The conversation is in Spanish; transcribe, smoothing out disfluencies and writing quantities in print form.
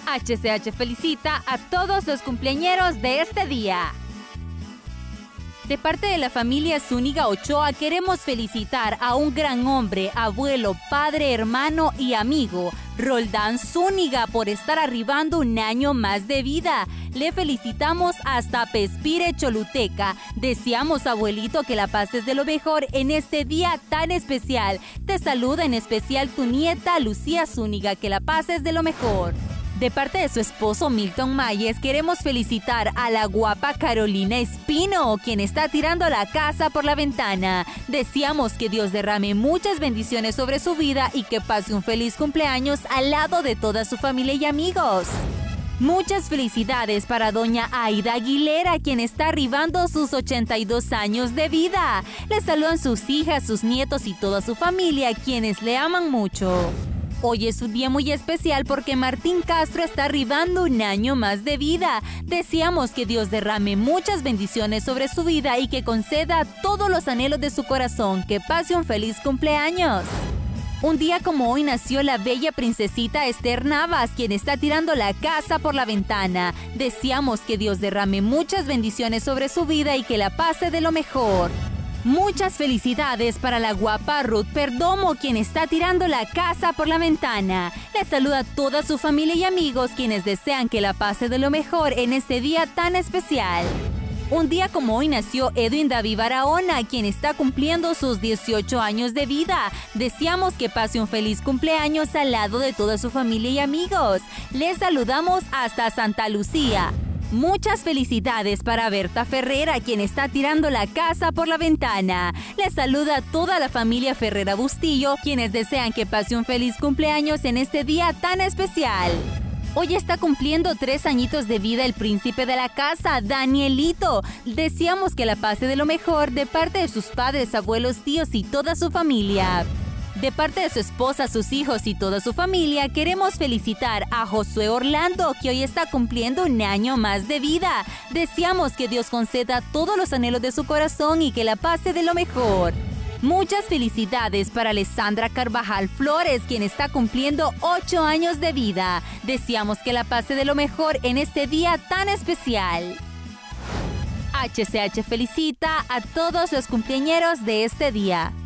HCH felicita a todos los cumpleañeros de este día. De parte de la familia Zúñiga Ochoa queremos felicitar a un gran hombre, abuelo, padre, hermano y amigo, Roldán Zúñiga, por estar arribando un año más de vida. Le felicitamos hasta Pespire, Choluteca. Deseamos, abuelito, que la pases de lo mejor en este día tan especial. Te saluda en especial tu nieta Lucía Zúñiga, que la pases de lo mejor. De parte de su esposo Milton Mayes, queremos felicitar a la guapa Carolina Espino, quien está tirando la casa por la ventana. Deseamos que Dios derrame muchas bendiciones sobre su vida y que pase un feliz cumpleaños al lado de toda su familia y amigos. Muchas felicidades para doña Aida Aguilera, quien está arribando sus 82 años de vida. Le saludan sus hijas, sus nietos y toda su familia, quienes le aman mucho. Hoy es un día muy especial porque Martín Castro está arribando un año más de vida. Deseamos que Dios derrame muchas bendiciones sobre su vida y que conceda todos los anhelos de su corazón. Que pase un feliz cumpleaños. Un día como hoy nació la bella princesita Esther Navas, quien está tirando la casa por la ventana. Deseamos que Dios derrame muchas bendiciones sobre su vida y que la pase de lo mejor. Muchas felicidades para la guapa Ruth Perdomo, quien está tirando la casa por la ventana. Le saluda a toda su familia y amigos, quienes desean que la pase de lo mejor en este día tan especial. Un día como hoy nació Edwin David Barahona, quien está cumpliendo sus 18 años de vida. Deseamos que pase un feliz cumpleaños al lado de toda su familia y amigos. Les saludamos hasta Santa Lucía. Muchas felicidades para Berta Ferrera, quien está tirando la casa por la ventana. Les saluda a toda la familia Ferrera Bustillo, quienes desean que pase un feliz cumpleaños en este día tan especial. Hoy está cumpliendo 3 añitos de vida el príncipe de la casa, Danielito. Deseamos que la pase de lo mejor de parte de sus padres, abuelos, tíos y toda su familia. De parte de su esposa, sus hijos y toda su familia, queremos felicitar a Josué Orlando, que hoy está cumpliendo un año más de vida. Deseamos que Dios conceda todos los anhelos de su corazón y que la pase de lo mejor. Muchas felicidades para Alessandra Carvajal Flores, quien está cumpliendo 8 años de vida. Deseamos que la pase de lo mejor en este día tan especial. HCH felicita a todos los cumpleañeros de este día.